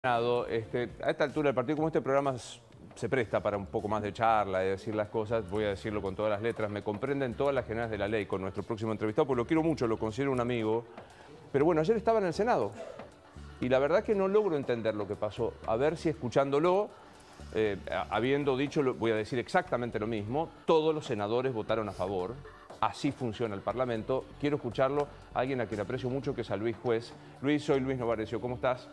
A esta altura del partido, como este programa se presta para un poco más de charla y decir las cosas, voy a decirlo con todas las letras, me comprenden todas las generales de la ley con nuestro próximo entrevistado, porque lo quiero mucho, lo considero un amigo. Pero bueno, ayer estaba en el Senado y la verdad que no logro entender lo que pasó. A ver si escuchándolo, habiendo dicho, voy a decir exactamente lo mismo, todos los senadores votaron a favor. Así funciona el Parlamento. Quiero escucharlo a alguien a quien aprecio mucho, que es a Luis Juez. Luis, soy Luis Novarecio, ¿cómo estás?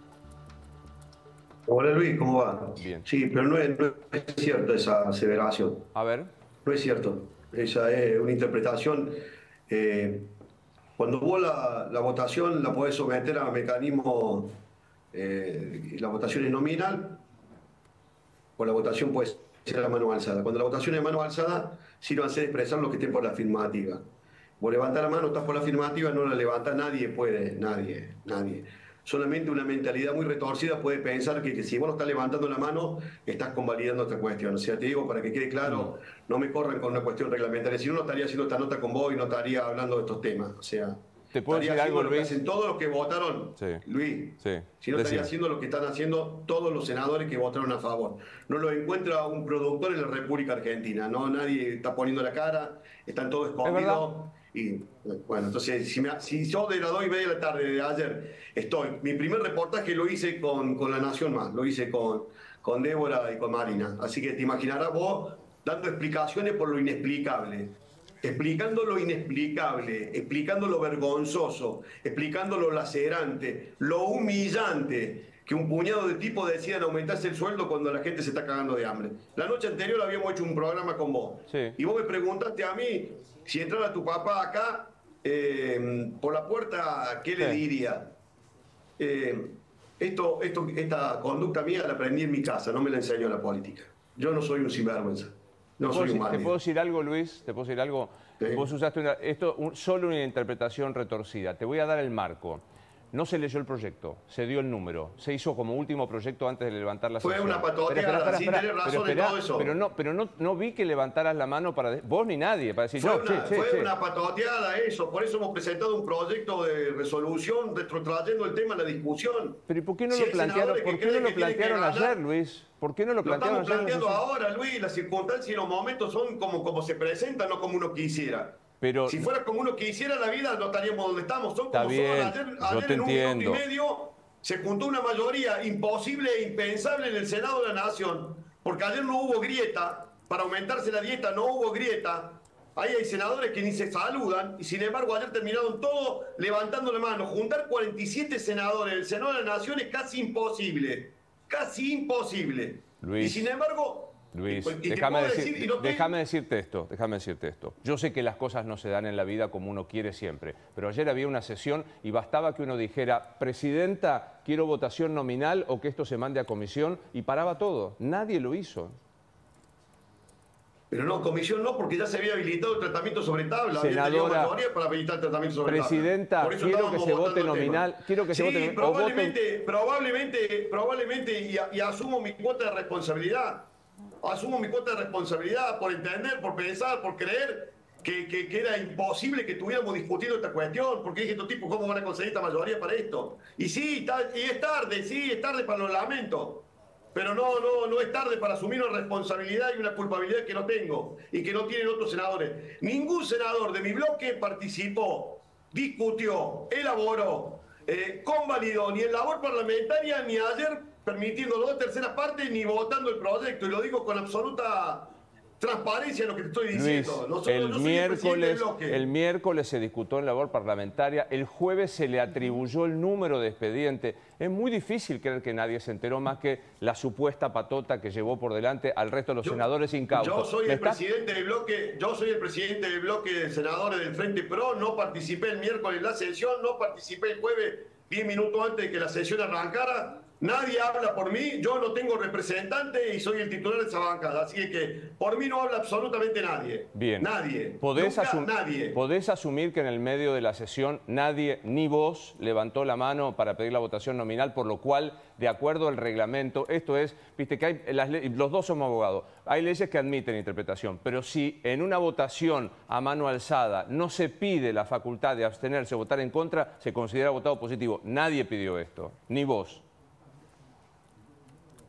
Hola Luis, ¿cómo va? Bien. Sí, pero no es cierta esa aseveración. A ver. No es cierto. Esa es una interpretación. eh, Cuando vos la votación la podés someter a mecanismos, la votación es nominal o la votación puede ser a mano alzada. Cuando la votación es a mano alzada, sirve a hacer expresar los que estén por la afirmativa. Vos levantás la mano, estás por la afirmativa, no la levantás, nadie puede, nadie. Solamente una mentalidad muy retorcida puede pensar que si vos no estás levantando la mano, estás convalidando esta cuestión. O sea, te digo para que quede claro, no me corran con una cuestión reglamentaria. Si no, no estaría haciendo esta nota con vos y no estaría hablando de estos temas. O sea, ¿Te puedo estaría decir algo, haciendo lo que Luis? hacen todos los que votaron, Sí. Luis. Sí. Si no, estaría Decime. haciendo lo que están haciendo todos los senadores que votaron a favor. No lo encuentra un productor en la República Argentina. No, nadie está poniendo la cara, están todos ¿Es verdad? escondidos. Y bueno, entonces, si yo de las 2:30 de la tarde de ayer mi primer reportaje lo hice con La Nación Más, lo hice con Débora y con Marina. Así que te imaginarás vos dando explicaciones por lo inexplicable. Explicando lo inexplicable, explicando lo vergonzoso, explicando lo lacerante, lo humillante, que un puñado de tipos decían aumentarse el sueldo cuando la gente se está cagando de hambre. La noche anterior habíamos hecho un programa con vos. Sí. Y vos me preguntaste a mí, si entrara tu papá acá, por la puerta, ¿qué le diría? Esta conducta mía la aprendí en mi casa, no me la enseñó la política. Yo no soy un sinvergüenza. No soy un ¿Te bandido. puedo decir algo, Luis? ¿Te puedo decir algo? Sí. Vos usaste solo una interpretación retorcida. Te voy a dar el marco. No se leyó el proyecto, se dio el número, se hizo como último proyecto antes de levantar la sesión. Fue una patoteada, sin tener razón en todo eso. Pero no vi que levantaras la mano para... Vos ni nadie, para decir Fue una patoteada eso, por eso hemos presentado un proyecto de resolución trayendo el tema a la discusión. Pero ¿y por qué no lo plantearon, ayer, Luis? ¿Por qué no lo plantearon ayer? Lo estamos planteando ahora, Luis, las circunstancias y los momentos son como se presentan, no como uno quisiera. Pero, si fuera como uno quisiera la vida, no estaríamos donde estamos. Son está como bien, son. yo Ayer te en un entiendo. minuto y medio se juntó una mayoría imposible e impensable en el Senado de la Nación, porque ayer no hubo grieta, para aumentarse la dieta no hubo grieta. Ahí hay senadores que ni se saludan, y sin embargo ayer terminaron todos levantando la mano. Juntar 47 senadores en el Senado de la Nación es casi imposible. Casi imposible. Luis, y sin embargo... Luis, déjame decirte esto. Yo sé que las cosas no se dan en la vida como uno quiere siempre, pero ayer había una sesión y bastaba que uno dijera, presidenta, quiero votación nominal o que esto se mande a comisión, y paraba todo. Nadie lo hizo. Pero no, comisión no, porque ya se había habilitado el tratamiento sobre tabla. Senadora, había mayoría para habilitar el tratamiento sobre presidenta, tabla. quiero que se vote nominal. Quiero que se vote probablemente, y asumo mi cuota de responsabilidad. Asumo mi cuota de responsabilidad por entender, por pensar, por creer que era imposible que estuviéramos discutiendo esta cuestión, porque dije, estos tipos, ¿cómo van a conseguir esta mayoría para esto? Y sí, es tarde para los lamentos. Pero no es tarde para asumir una responsabilidad y una culpabilidad que no tengo y que no tienen otros senadores. Ningún senador de mi bloque participó, discutió, elaboró, convalidó ni en labor parlamentaria ni ayer permitiendo las 2/3 partes ni votando el proyecto. Y lo digo con absoluta transparencia en lo que te estoy diciendo. Luis, el miércoles se discutió en labor parlamentaria, el jueves se le atribuyó el número de expediente. Es muy difícil creer que nadie se enteró más que la supuesta patota que llevó por delante al resto de los senadores incautos. Yo soy el presidente del bloque de senadores del Frente Pro, no participé el miércoles en la sesión, no participé el jueves 10 minutos antes de que la sesión arrancara. Nadie habla por mí, yo no tengo representante y soy el titular de esa bancada, así que por mí no habla absolutamente nadie. Bien. Nadie. Nadie. ¿Podés asumir que en el medio de la sesión nadie, ni vos, levantó la mano para pedir la votación nominal, por lo cual, de acuerdo al reglamento, esto es, viste que hay los dos somos abogados, hay leyes que admiten interpretación, pero si en una votación a mano alzada no se pide la facultad de abstenerse o votar en contra, se considera votado positivo. Nadie pidió esto, ni vos.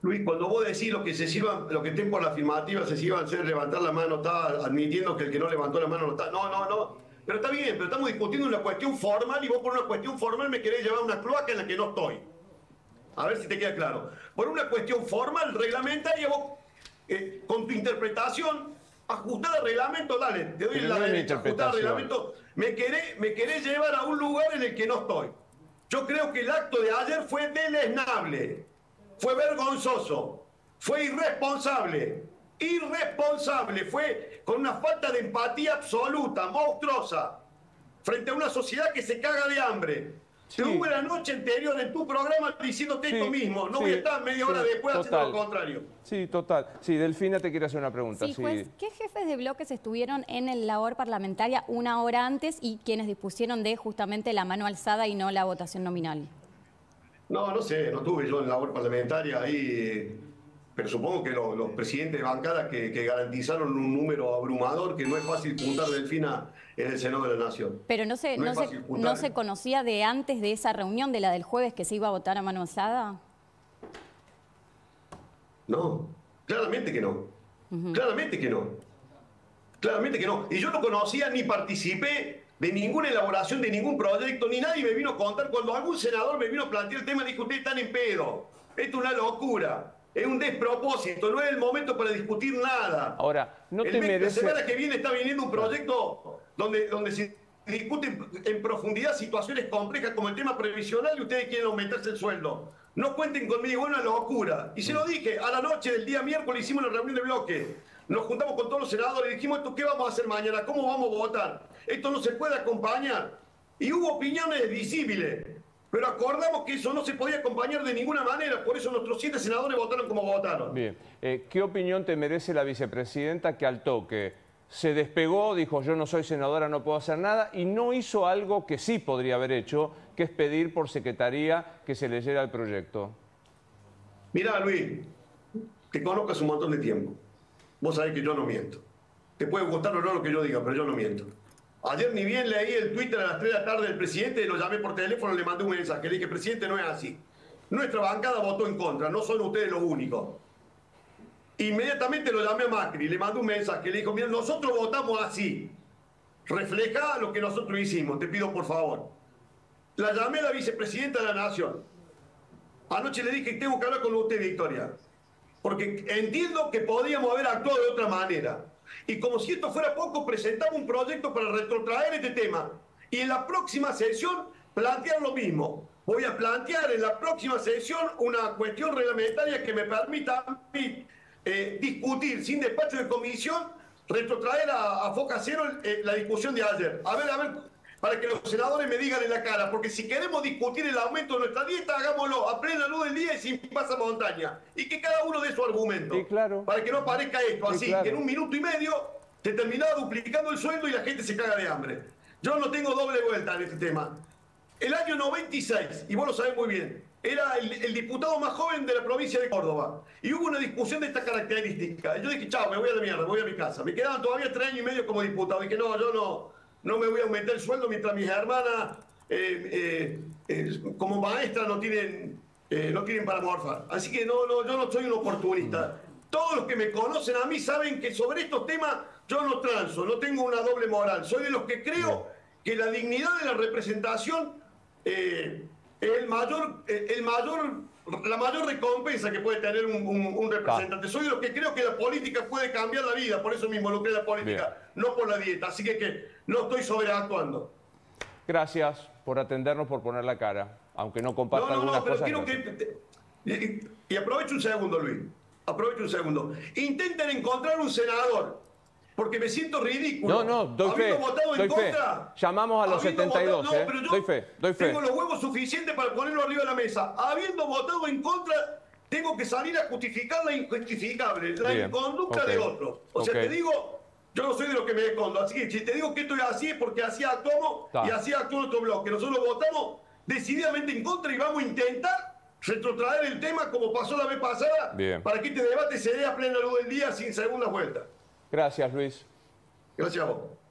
Luis, cuando vos decís lo que estén por la afirmativa se iban a hacer levantar la mano, está admitiendo que el que no levantó la mano no está. No. Pero está bien, pero estamos discutiendo una cuestión formal y vos por una cuestión formal me querés llevar a una cloaca en la que no estoy. A ver si te queda claro. Por una cuestión formal, reglamentaria, vos, con tu interpretación, ajustada al reglamento, dale, te doy la derecha, ajustada al reglamento, me querés llevar a un lugar en el que no estoy. Yo creo que el acto de ayer fue deleznable, fue vergonzoso, fue irresponsable, fue con una falta de empatía absoluta, monstruosa, frente a una sociedad que se caga de hambre. Sí. Tuve la noche anterior en tu programa diciéndote esto mismo. No voy a estar media hora después haciendo lo contrario. Sí, total. Sí, Delfina te quiere hacer una pregunta. Sí, juez, ¿qué jefes de bloques estuvieron en la labor parlamentaria una hora antes y quienes dispusieron de justamente la mano alzada y no la votación nominal? No sé, no estuve yo en labor parlamentaria ahí, pero supongo que los presidentes de bancada que garantizaron un número abrumador que no es fácil juntar, Delfina, en el Senado de la Nación. Pero no se conocía de antes de esa reunión, de la del jueves, que se iba a votar a mano alzada. No, claramente que no. Claramente que no. Claramente que no. Y yo no conocía ni participé de ninguna elaboración de ningún proyecto, ni nadie me vino a contar. Cuando algún senador me vino a plantear el tema, dijo: ustedes están en pedo. Esto es una locura. Es un despropósito, no es el momento para discutir nada. Ahora, no te merece... La semana que viene está viniendo un proyecto donde se discuten en profundidad situaciones complejas como el tema previsional y ustedes quieren aumentarse el sueldo. No cuenten conmigo, es una locura. Y se lo dije, a la noche del día miércoles hicimos una reunión de bloque. Nos juntamos con todos los senadores y dijimos: ¿esto qué vamos a hacer mañana? ¿Cómo vamos a votar? Esto no se puede acompañar. Y hubo opiniones visibles. Pero acordamos que eso no se podía acompañar de ninguna manera, por eso nuestros 7 senadores votaron como votaron. Bien. ¿Qué opinión te merece la vicepresidenta que al toque se despegó, dijo: yo no soy senadora, no puedo hacer nada, y no hizo algo que sí podría haber hecho, que es pedir por secretaría que se leyera el proyecto? Mirá, Luis, te conozco hace un montón de tiempo. Vos sabés que yo no miento. Te puede gustar o no lo que yo diga, pero yo no miento. Ayer ni bien leí el Twitter a las 3 de la tarde del presidente, lo llamé por teléfono, le mandé un mensaje, le dije: presidente, no es así. Nuestra bancada votó en contra, no son ustedes los únicos. Inmediatamente lo llamé a Macri, le mandé un mensaje, le dijo: mira, nosotros votamos así. Refleja lo que nosotros hicimos, te pido por favor. La llamé a la vicepresidenta de la Nación. Anoche le dije: tengo que hablar con usted, Victoria, porque entiendo que podíamos haber actuado de otra manera. Y como si esto fuera poco, presentamos un proyecto para retrotraer este tema. Y en la próxima sesión plantear lo mismo. Voy a plantear en la próxima sesión una cuestión reglamentaria que me permita a mí discutir sin despacho de comisión, retrotraer a foca cero la discusión de ayer. A ver, para que los senadores me digan en la cara, porque si queremos discutir el aumento de nuestra dieta, hagámoslo a plena luz del día y sin pasamontaña. Y que cada uno dé su argumento. Sí, claro. Para que no aparezca esto así, claro, que en 1 minuto y medio se terminaba duplicando el sueldo y la gente se caga de hambre. Yo no tengo doble vuelta en este tema. El año 96, y vos lo sabés muy bien, era el diputado más joven de la provincia de Córdoba. Y hubo una discusión de esta característica. Y yo dije: chao, me voy a la mierda, me voy a mi casa. Me quedaban todavía 3 años y medio como diputado. Dije: no, yo no me voy a aumentar el sueldo mientras mis hermanas como maestras no tienen para morfar. Así que yo no soy un oportunista. Todos los que me conocen a mí saben que sobre estos temas yo no transo, no tengo una doble moral. Soy de los que creo que la dignidad de la representación es la mayor recompensa que puede tener un representante. Soy de los que creo que la política puede cambiar la vida, por eso me involucré en la política, no por la dieta. Así que no estoy sobreactuando. Gracias por atendernos, por poner la cara, aunque no comparta algunas cosas. Quiero y aprovecho un segundo, Luis. Aprovecho un segundo. Intenten encontrar un senador, porque me siento ridículo. No, doy fe. Llamamos a los 72, pero yo doy fe. Tengo los huevos suficientes para ponerlo arriba de la mesa. Habiendo votado en contra, tengo que salir a justificar la injustificable, la inconducta de otros. O sea, te digo, yo no soy de los que me escondo. Así que si te digo que esto es así, es porque así actuamos y así actuó nuestro bloque. Nosotros votamos decididamente en contra y vamos a intentar retrotraer el tema como pasó la vez pasada, para que este debate se dé a plena luz del día sin segunda vuelta. Gracias, Luis. Gracias a vos.